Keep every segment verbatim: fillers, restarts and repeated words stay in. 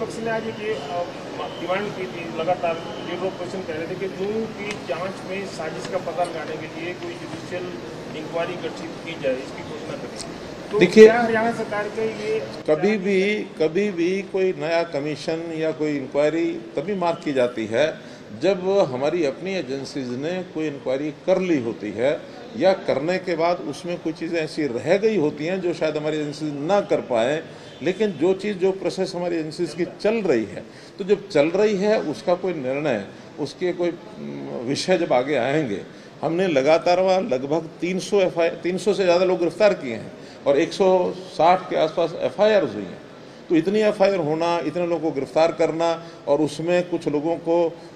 पक्ष ने आज ये डिमांड की थी, लगातार ये लोग क्वेश्चन कह रहे थे कि जून की जांच में साजिश का पता लगाने के लिए कोई जुडिशियल इंक्वायरी गठित की जाए, इसकी घोषणा करें। तो देखिए, हरियाणा सरकार के ये कभी भी कभी भी कोई नया कमीशन या कोई इंक्वायरी तभी मार्क की जाती है जब हमारी अपनी एजेंसीज ने कोई इंक्वायरी कर ली होती है या करने के बाद उसमें कुछ चीज़ें ऐसी रह गई होती हैं जो शायद हमारी एजेंसीज ना कर पाए, लेकिन जो चीज़ जो प्रोसेस हमारी एजेंसीज की चल रही है, तो जब चल रही है उसका कोई निर्णय, उसके कोई विषय जब आगे आएंगे, हमने लगातार वहाँ लगभग तीन सौ एफ आई तीन सौ से ज़्यादा लोग गिरफ्तार किए हैं और एक सौ साठ के आसपास एफ आई आर हुई हैं। तो इतनी एफ आई आर होना, इतने लोगों को गिरफ्तार करना और उसमें कुछ लोगों को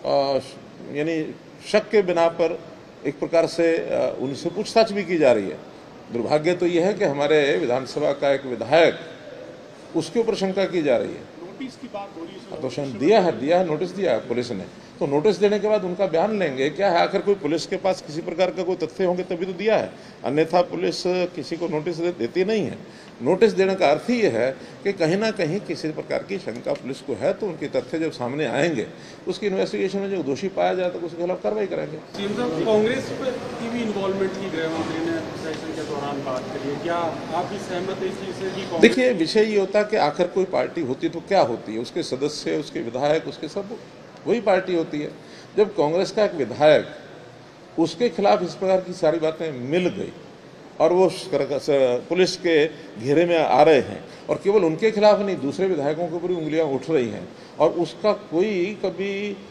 यानी शक के बिना पर एक प्रकार से उनसे पूछताछ भी की जा रही है। दुर्भाग्य तो यह है कि हमारे विधानसभा का एक विधायक, उसके ऊपर शंका की जा रही है। नोटिस की बात हो रही है, तो शायद दिया है दिया है नोटिस दिया है पुलिस ने, तो नोटिस देने के बाद उनका बयान लेंगे। क्या है, आखिर कोई पुलिस के पास किसी प्रकार का कोई तथ्य होंगे तभी तो दिया है, अन्यथा पुलिस किसी को नोटिस दे, देती नहीं है। नोटिस देने का अर्थ ही यह है कि कहीं ना कहीं किसी प्रकार की शंका पुलिस को है, तो उनके तथ्य जब सामने आएंगे उसकी इन्वेस्टिगेशन में जो दोषी पाया जाए तो उसके खिलाफ कार्रवाई करेंगे। कांग्रेस की भी इन्वॉल्वमेंट की गृह मंत्री ने सेशन के दौरान बात करी है, क्या आप भी सहमत हैं इस चीज से कि? देखिए, विषय ये होता है कि आखिर कोई पार्टी होती तो क्या होती है, उसके सदस्य, उसके विधायक, उसके सब वही पार्टी होती है। जब कांग्रेस का एक विधायक, उसके खिलाफ इस प्रकार की सारी बातें मिल गई और वो पुलिस के घेरे में आ रहे हैं और केवल उनके खिलाफ नहीं, दूसरे विधायकों के ऊपर भी उंगलियां उठ रही हैं और उसका कोई कभी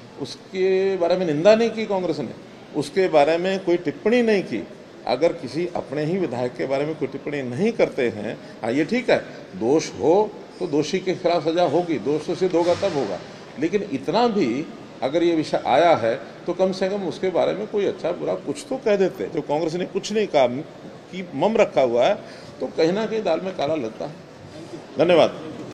उसके बारे में निंदा नहीं की कांग्रेस ने, उसके बारे में कोई टिप्पणी नहीं की। अगर किसी अपने ही विधायक के बारे में कोई टिप्पणी नहीं करते हैं, हाँ ये ठीक है, दोष हो तो दोषी के खिलाफ सजा होगी, दोष तो सिद्ध होगा तब होगा, लेकिन इतना भी अगर ये विषय आया है तो कम से कम उसके बारे में कोई अच्छा बुरा कुछ तो कह देते। जो कांग्रेस ने कुछ नहीं कहा कि मम रखा हुआ है, तो कहीं ना कहीं दाल में काला लगता है। धन्यवाद।